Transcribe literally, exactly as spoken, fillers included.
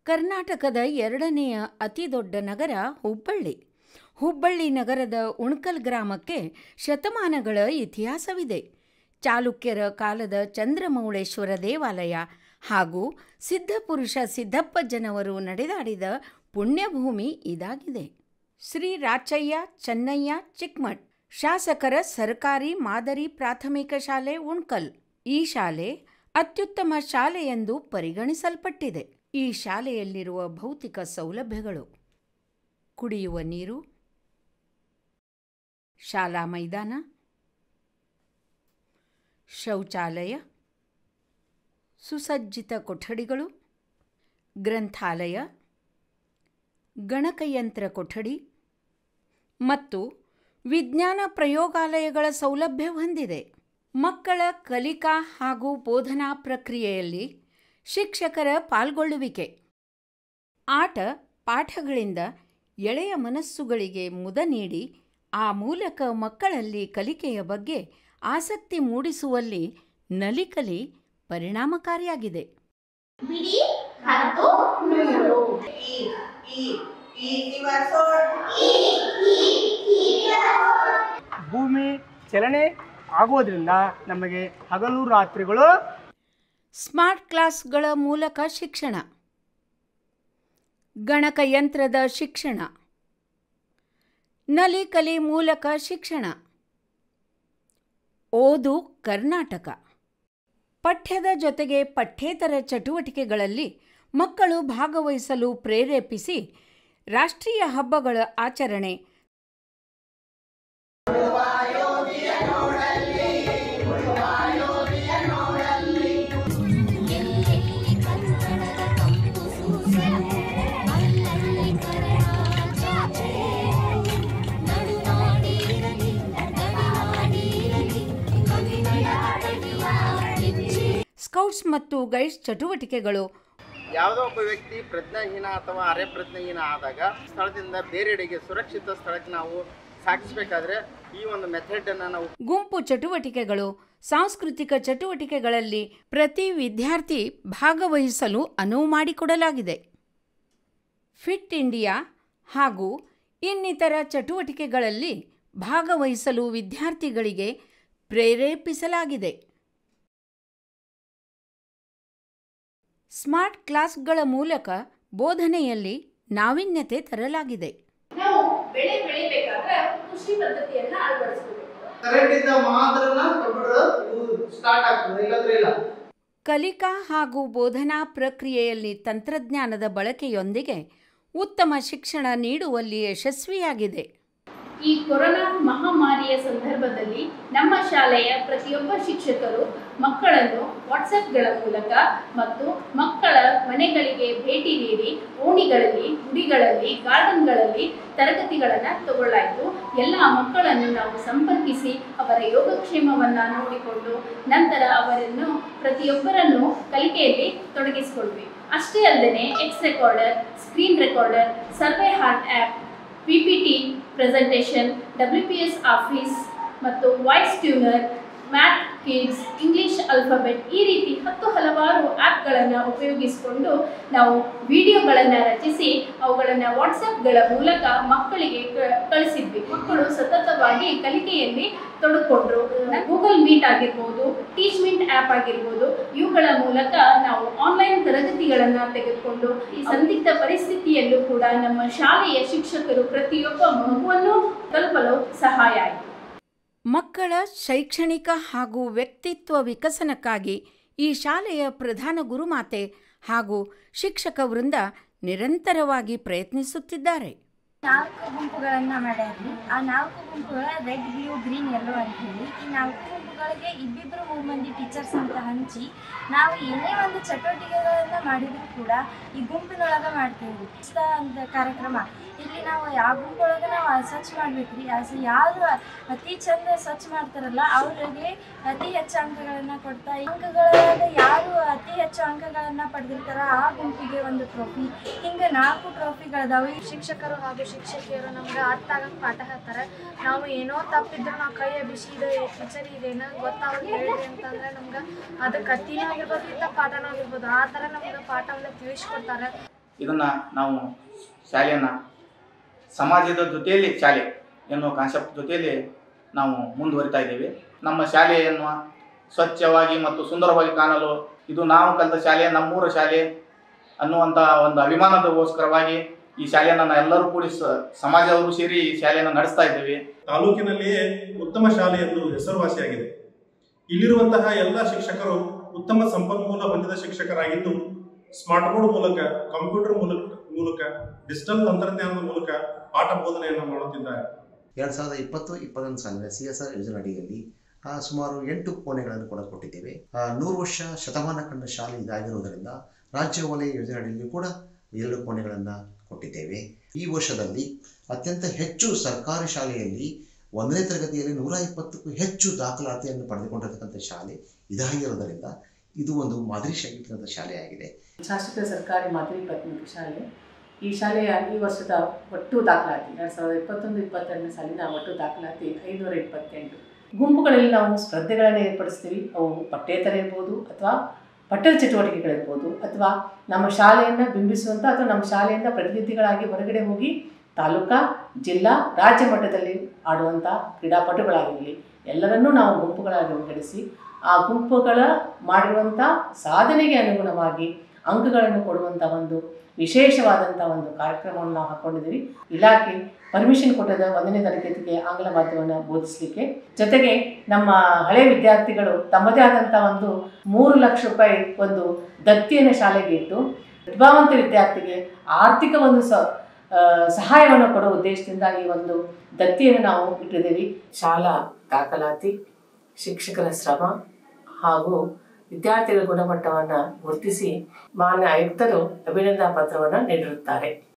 ಕರ್ನಾಟಕದ ಎರಡನೆಯ ಅತಿದೊಡ್ಡ ನಗರ ಹುಬ್ಬಳ್ಳಿ. ಹುಬ್ಬಳ್ಳಿ ನಗರದ ಉಣ್ಕಲ್ ಗ್ರಾಮಕ್ಕೆ ಶತಮಾನಗಳ ಇತಿಹಾಸವಿದೆ. ಚಾಲುಕ್ಯರ ಕಾಲದ ಚಂದ್ರಮೌಳೇಶ್ವರ ದೇವಾಲಯ ಹಾಗೂ ಸಿದ್ಧಪುರುಷ ಸಿದ್ದಪ್ಪಜ್ಜನವರು ನಡೆದಾಡಿದ ಪುಣ್ಯಭೂಮಿ ಇದಾಗಿದೆ. ಶ್ರೀ ರಾಚಯ್ಯ ಚೆನ್ನಯ್ಯ ಚಿಕ್ಮಠ್ ಶಾಸಕರ ಸರ್ಕಾರಿ ಮಾದರಿ ಪ್ರಾಥಮಿಕ ಶಾಲೆ ಉಣ್ಕಲ್. ಈ ಶಾಲೆ ಅತ್ಯುತ್ತಮ ಶಾಲೆ ಎಂದು ಪರಿಗಣಿಸಲ್ಪಟ್ಟಿದೆ. ಈ ಶಾಲೆಯಲ್ಲಿರುವ ಭೌತಿಕ ಸೌಲಭ್ಯಗಳು: ಕುಡಿಯುವ ನೀರು, ಶಾಲಾ ಮೈದಾನ, ಶೌಚಾಲಯ, ಸುಸಜ್ಜಿತ ಕೊಠಡಿಗಳು, ಗ್ರಂಥಾಲಯ, ಗಣಕಯಂತ್ರ ಕೊಠಡಿ ಮತ್ತು ವಿಜ್ಞಾನ ಪ್ರಯೋಗಾಲಯಗಳ ಸೌಲಭ್ಯ ಹೊಂದಿದೆ. ಮಕ್ಕಳ ಕಲಿಕಾ ಹಾಗೂ ಬೋಧನಾ ಪ್ರಕ್ರಿಯೆಯಲ್ಲಿ ಶಿಕ್ಷಕರ ಪಾಲ್ಗೊಳ್ಳುವಿಕೆ. ಆಟ ಪಾಠಗಳಿಂದ ಎಳೆಯ ಮನಸ್ಸುಗಳಿಗೆ ಮುದ ನೀಡಿ ಆ ಮೂಲಕ ಮಕ್ಕಳಲ್ಲಿ ಕಲಿಕೆಯ ಬಗ್ಗೆ ಆಸಕ್ತಿ ಮೂಡಿಸುವಲ್ಲಿ ನಲಿಕಲಿ ಪರಿಣಾಮಕಾರಿಯಾಗಿದೆ. ಭೂಮಿ ಚಲನೆ ಆಗೋದ್ರಿಂದ ನಮಗೆ ಹಗಲು ರಾತ್ರಿಗಳು. ಸ್ಮಾರ್ಟ್ ಕ್ಲಾಸ್ಗಳ ಮೂಲಕ ಶಿಕ್ಷಣ, ಗಣಕಯಂತ್ರದ ಶಿಕ್ಷಣ, ನಲಿಕಲಿ ಮೂಲಕ ಶಿಕ್ಷಣ, ಓದು ಕರ್ನಾಟಕ. ಪಠ್ಯದ ಜೊತೆಗೆ ಪಠ್ಯೇತರ ಚಟುವಟಿಕೆಗಳಲ್ಲಿ ಮಕ್ಕಳು ಭಾಗವಹಿಸಲು ಪ್ರೇರೇಪಿಸಿ ರಾಷ್ಟ್ರೀಯ ಹಬ್ಬಗಳ ಆಚರಣೆ, ಸ್ಕೌಟ್ಸ್ ಮತ್ತು ಗೈಡ್ಸ್ ಚಟುವಟಿಕೆಗಳು. ಯಾವುದೋ ಒಬ್ಬ ವ್ಯಕ್ತಿ ಪ್ರಜ್ಞಾಹೀನ ಅಥವಾ ಅರೆ ಪ್ರಜ್ಞಾಹೀನ ಆದಾಗ ಸ್ಥಳದಿಂದ ಬೇರೆಡೆಗೆ ಸುರಕ್ಷಿತ ಸ್ಥಳಕ್ಕೆ ನಾವು ಸಾಗಿಸಬೇಕಾದ್ರೆ ಈ ಒಂದು ಮೆಥಡನ್ನು ನಾವು. ಗುಂಪು ಚಟುವಟಿಕೆಗಳು. ಸಾಂಸ್ಕೃತಿಕ ಚಟುವಟಿಕೆಗಳಲ್ಲಿ ಪ್ರತಿ ವಿದ್ಯಾರ್ಥಿ ಭಾಗವಹಿಸಲು ಅನುವು ಮಾಡಿಕೊಡಲಾಗಿದೆ. ಫಿಟ್ ಇಂಡಿಯಾ ಹಾಗೂ ಇನ್ನಿತರ ಚಟುವಟಿಕೆಗಳಲ್ಲಿ ಭಾಗವಹಿಸಲು ವಿದ್ಯಾರ್ಥಿಗಳಿಗೆ ಪ್ರೇರೇಪಿಸಲಾಗಿದೆ. ಸ್ಮಾರ್ಟ್ ಕ್ಲಾಸ್ಗಳ ಮೂಲಕ ಬೋಧನೆಯಲ್ಲಿ ನಾವೀನ್ಯತೆ ತರಲಾಗಿದೆ. ನಾವು ಬೆಳೆ ಬೆಳಿಬೇಕಾದ್ರೆ ಕೃಷಿ ಪದ್ಧತಿಯನ್ನು ಅಳವಡಿಸಬೇಕು. ಕಲಿಕಾ ಹಾಗೂ ಬೋಧನಾ ಪ್ರಕ್ರಿಯೆಯಲ್ಲಿ ತಂತ್ರಜ್ಞಾನದ ಬಳಕೆಯೊಂದಿಗೆ ಉತ್ತಮ ಶಿಕ್ಷಣ ನೀಡುವಲ್ಲಿ ಯಶಸ್ವಿಯಾಗಿದೆ. ಈ ಕೊರೋನಾ ಮಹಾಮಾರಿಯ ಸಂದರ್ಭದಲ್ಲಿ ನಮ್ಮ ಶಾಲೆಯ ಪ್ರತಿಯೊಬ್ಬ ಶಿಕ್ಷಕರು ಮಕ್ಕಳನ್ನು ವಾಟ್ಸಪ್ಗಳ ಮೂಲಕ ಮತ್ತು ಮಕ್ಕಳ ಮನೆಗಳಿಗೆ ಭೇಟಿ ನೀಡಿ ಓಣಿಗಳಲ್ಲಿ, ಗುಡಿಗಳಲ್ಲಿ, ಗಾರ್ಡನ್ಗಳಲ್ಲಿ ತರಗತಿಗಳನ್ನು ತಗೊಳ್ಳಾಯಿತು. ಎಲ್ಲ ಮಕ್ಕಳನ್ನು ನಾವು ಸಂಪರ್ಕಿಸಿ ಅವರ ಯೋಗಕ್ಷೇಮವನ್ನು ನೋಡಿಕೊಂಡು ನಂತರ ಅವರನ್ನು ಪ್ರತಿಯೊಬ್ಬರನ್ನು ಕಲಿಕೆಯಲ್ಲಿ ತೊಡಗಿಸಿಕೊಳ್ವಿ. ಅಷ್ಟೇ ಅಲ್ಲದೆ X recorder, screen recorder, survey heart app, P P T presentation, W P S office ಮತ್ತು voice tuner, math kids, English alphabet, ಈ ರೀತಿ ಹತ್ತು ಹಲವಾರು ಆ್ಯಪ್ಗಳನ್ನು ಉಪಯೋಗಿಸಿಕೊಂಡು ನಾವು ವಿಡಿಯೋಗಳನ್ನು ರಚಿಸಿ ಅವುಗಳನ್ನು ವಾಟ್ಸಪ್ಗಳ ಮೂಲಕ ಮಕ್ಕಳಿಗೆ ಕಳಿಸಿದ್ವಿ. ಮಕ್ಕಳು ಸತತವಾಗಿ ಕಲಿಕೆಯಲ್ಲಿ ತೊಡಕೊಂಡ್ರು. ಗೂಗಲ್ ಮೀಟ್ ಆಗಿರ್ಬೋದು, ಟೀಚ್ಮೆಂಟ್ ಆ್ಯಪ್ ಆಗಿರ್ಬೋದು, ಇವುಗಳ ಮೂಲಕ ನಾವು ಆನ್ಲೈನ್ ತರಗತಿಗಳನ್ನು ತೆಗೆದುಕೊಂಡು ಈ ಸಂದಿಗ್ಧ ಪರಿಸ್ಥಿತಿಯಲ್ಲೂ ಕೂಡ ನಮ್ಮ ಶಾಲೆಯ ಶಿಕ್ಷಕರು ಪ್ರತಿಯೊಬ್ಬ ಮಗುವನ್ನು ತಲುಪಲು ಸಹಾಯ ಆಯಿತು. ಮಕ್ಕಳ ಶೈಕ್ಷಣಿಕ ಹಾಗೂ ವ್ಯಕ್ತಿತ್ವ ವಿಕಸನಕ್ಕಾಗಿ ಈ ಶಾಲೆಯ ಪ್ರಧಾನ ಗುರುಮಾತೆ ಹಾಗೂ ಶಿಕ್ಷಕ ವೃಂದ ನಿರಂತರವಾಗಿ ಪ್ರಯತ್ನಿಸುತ್ತಿದ್ದಾರೆ. ನಾಲ್ಕು ಗುಂಪುಗಳನ್ನು ಮಾಡಿದ್ವಿ. ಆ ನಾಲ್ಕು ಗುಂಪುಗಳ ರೆಡ್, ಬ್ಲೂ, ಗ್ರೀನ್, ಯೆಲ್ಲೋ ಅಂತ ಹೇಳಿ ಈ ನಾಲ್ಕು ಗುಂಪುಗಳಿಗೆ ಇಬ್ಬಿಬ್ಬರು ಮೂರು ಮಂದಿ ಟೀಚರ್ಸ್ ಅಂತ ಹಂಚಿ ನಾವು ಏನೇ ಒಂದು ಚಟುವಟಿಕೆಗಳನ್ನು ಮಾಡಿದರೂ ಕೂಡ ಈ ಗುಂಪಿನೊಳಗೆ ಮಾಡ್ತೀವಿ ಅಂತ ಕಾರ್ಯಕ್ರಮ. ಇಲ್ಲಿ ನಾವು ಯಾವ ಗುಂಪೊಳಗೆ ನಾವು ಸ್ವಚ್ಛ ಮಾಡ್ಬೇಕ್ರಿ, ಅದು ಯಾರು ಅತಿ ಚಂದ ಸ್ವಚ್ಛ ಮಾಡ್ತಾರಲ್ಲ ಅವರಿಗೆ ಅತಿ ಹೆಚ್ಚು ಅಂಕಗಳನ್ನು ಕೊಡ್ತಾ, ಅಂಕಗಳಾಗ ಯಾರು ಅತಿ ಹೆಚ್ಚು ಅಂಕಗಳನ್ನು ಪಡೆದಿರ್ತಾರ ಆ ಗುಂಪಿಗೆ ಒಂದು ಟ್ರೋಫಿ. ಹಿಂಗೆ ನಾಲ್ಕು ಟ್ರೋಫಿಗಳಿದಾವೆ. ಶಿಕ್ಷಕರು ಹಾಗೂ ಶಿಕ್ಷಕಿಯರು ನಮ್ಗೆ ಅರ್ಥ ಆಗಕ್ಕೆ ಪಾಠ ಹೇಳ್ತಾರೆ. ನಾವು ಏನೋ ತಪ್ಪಿದ್ರೆ ನಾವು ಕೈ ಎಬ್ಬಿಸಿ ಇದು ಟೀಚರ್ ಇದೇನೋ ಗೊತ್ತಾಗೋದು ಹೇಳ್ರಿ ಅಂತಂದ್ರೆ ನಮ್ಗೆ ಅದು ಕತ್ತಿನೂ ಆಗಿರ್ಬೋದು, ಇಂಥ ಪಾಠನೂ ಆಗಿರ್ಬೋದು, ಆ ಥರ ನಮ್ಗೆ ಪಾಠವನ್ನು ತಿಳಿಸ್ಕೊಡ್ತಾರೆ. ಇದನ್ನು ನಾವು ಶಾಲೆಯನ್ನು ಸಮಾಜದ ಜೊತೆಯಲ್ಲಿ ಶಾಲೆ ಎನ್ನುವ ಕಾನ್ಸೆಪ್ಟ್ ಜೊತೆಯಲ್ಲಿ ನಾವು ಮುಂದುವರಿತಾ ಇದ್ದೇವೆ. ನಮ್ಮ ಶಾಲೆಯನ್ನು ಸ್ವಚ್ಛವಾಗಿ ಮತ್ತು ಸುಂದರವಾಗಿ ಕಾಣಲು ಇದು ನಾವು ಕಲಿತ ಶಾಲೆ ನಮ್ಮೂರ ಶಾಲೆ ಅನ್ನುವಂಥ ಒಂದು ಅಭಿಮಾನದಗೋಸ್ಕರವಾಗಿ ಈ ಶಾಲೆಯನ್ನು ಎಲ್ಲರೂ ಕೂಡಿ ಸಮಾಜದವರು ಸೇರಿ ಈ ಶಾಲೆಯನ್ನು ನಡೆಸ್ತಾ ಇದ್ದೇವೆ. ತಾಲೂಕಿನಲ್ಲಿಯೇ ಉತ್ತಮ ಶಾಲೆ ಎಂದು ಹೆಸರುವಾಸಿಯಾಗಿದೆ. ಇಲ್ಲಿರುವಂತಹ ಎಲ್ಲ ಶಿಕ್ಷಕರು ಉತ್ತಮ ಸಂಪನ್ಮೂಲ ಹೊಂದಿದ ಶಿಕ್ಷಕರಾಗಿದ್ದು ಸ್ಮಾರ್ಟ್ ಬೋರ್ಡ್ ಮೂಲಕ, ಕಂಪ್ಯೂಟರ್ ಮೂಲಕ ಮೂಲಕ ಡಿಜಿಟಲ್ ತಂತ್ರಜ್ಞಾನದ ಮೂಲಕ ಪಾಠ ಬೋಧನೆಯನ್ನು ಮಾಡುತ್ತಿದ್ದಾರೆ. ಎರಡು ಸಾವಿರದ ಇಪ್ಪತ್ತು ಇಪ್ಪತ್ತೊಂದು ಸಾಲಿನ ಸಿ ಎಸ್ ಆರ್ ಯೋಜನೆ ಅಡಿಯಲ್ಲಿ ಸುಮಾರು ಎಂಟು ಕೋಣೆಗಳನ್ನು ಕೂಡ ಕೊಟ್ಟಿದ್ದೇವೆ. ನೂರು ವರ್ಷ ಶತಮಾನ ಕಂಡ ಶಾಲೆ ಇದಾಗಿರುವುದರಿಂದ ರಾಜ್ಯ ವಲಯ ಯೋಜನೆ ಅಡಿಯಲ್ಲಿ ಕೂಡ ಎರಡು ಕೋಣೆಗಳನ್ನು ಕೊಟ್ಟಿದ್ದೇವೆ. ಈ ವರ್ಷದಲ್ಲಿ ಅತ್ಯಂತ ಹೆಚ್ಚು ಸರ್ಕಾರಿ ಶಾಲೆಯಲ್ಲಿ ಒಂದನೇ ತರಗತಿಯಲ್ಲಿ ನೂರ ಇಪ್ಪತ್ತಕ್ಕೂ ಹೆಚ್ಚು ದಾಖಲಾತಿಯನ್ನು ಪಡೆದುಕೊಂಡಿರತಕ್ಕಂಥ ಶಾಲೆ ಇದಾಗಿರುವುದರಿಂದ ಇದು ಒಂದು ಮಾದರಿ ಶೈಕ್ಷಣಿಕ ಶಾಲೆಯಾಗಿದೆ. ಶಾಸಕ ಸರ್ಕಾರಿ ಮಾದರಿ ಪ್ರಾಥಮಿಕ ಶಾಲೆ ಈ ಶಾಲೆಯ ಈ ವರ್ಷದ ಒಟ್ಟು ದಾಖಲಾತಿ ಎರಡು ಸಾವಿರದ ಇಪ್ಪತ್ತೊಂದು ಇಪ್ಪತ್ತೆರಡನೇ ಸಾಲಿನ ಒಟ್ಟು ದಾಖಲಾತಿ ಐನೂರ ಇಪ್ಪತ್ತೆಂಟು. ಗುಂಪುಗಳಲ್ಲಿ ನಾವು ಸ್ಪರ್ಧೆಗಳನ್ನು ಏರ್ಪಡಿಸ್ತೀವಿ. ಅವು ಪಠ್ಯೇತರ ಇರ್ಬೋದು ಅಥವಾ ಪಠ್ಯದ ಚಟುವಟಿಕೆಗಳಿರ್ಬೋದು ಅಥವಾ ನಮ್ಮ ಶಾಲೆಯನ್ನು ಬಿಂಬಿಸುವಂಥ ಅಥವಾ ನಮ್ಮ ಶಾಲೆಯಿಂದ ಪ್ರತಿನಿಧಿಗಳಾಗಿ ಹೊರಗಡೆ ಹೋಗಿ ತಾಲೂಕಾ, ಜಿಲ್ಲಾ, ರಾಜ್ಯ ಮಟ್ಟದಲ್ಲಿ ಆಡುವಂಥ ಕ್ರೀಡಾಪಟುಗಳಾಗಿರಲಿ ಎಲ್ಲರನ್ನೂ ನಾವು ಗುಂಪುಗಳಾಗಿ ವಿಂಗಡಿಸಿ ಆ ಗುಂಪುಗಳ ಮಾಡಿರುವಂಥ ಸಾಧನೆಗೆ ಅನುಗುಣವಾಗಿ ಅಂಕಗಳನ್ನು ಕೊಡುವಂಥ ಒಂದು ವಿಶೇಷವಾದಂಥ ಒಂದು ಕಾರ್ಯಕ್ರಮವನ್ನು ನಾವು ಹಾಕ್ಕೊಂಡಿದ್ದೀವಿ. ಇಲಾಖೆ ಪರ್ಮಿಷನ್ ಕೊಟ್ಟದ ಒಂದನೇ ತರಗತಿಗೆ ಆಂಗ್ಲ ಮಾಧ್ಯಮವನ್ನು ಬೋಧಿಸಲಿಕ್ಕೆ, ಜೊತೆಗೆ ನಮ್ಮ ಹಳೆ ವಿದ್ಯಾರ್ಥಿಗಳು ತಮ್ಮದೇ ಆದಂಥ ಒಂದು ಮೂರು ಲಕ್ಷ ರೂಪಾಯಿ ಒಂದು ದತ್ತಿಯನ್ನು ಶಾಲೆಗೆ ಇಟ್ಟು ಪ್ರತಿಭಾವಂತ ವಿದ್ಯಾರ್ಥಿಗೆ ಆರ್ಥಿಕ ಒಂದು ಸ ಸಹಾಯವನ್ನು ಕೊಡುವ ಉದ್ದೇಶದಿಂದ ಈ ಒಂದು ದತ್ತಿಯನ್ನು ನಾವು ಇಟ್ಟಿದ್ದೀವಿ. ಶಾಲಾ ದಾಖಲಾತಿ, ಶಿಕ್ಷಕರ ಶ್ರಮ ಹಾಗೂ ವಿದ್ಯಾರ್ಥಿಗಳ ಗುಣಮಟ್ಟವನ್ನು ಗುರುತಿಸಿ ಮಾನ್ಯ ಆಯುಕ್ತರು ಅಭಿನಂದನಾ ಪತ್ರವನ್ನು ನೀಡಿರುತ್ತಾರೆ.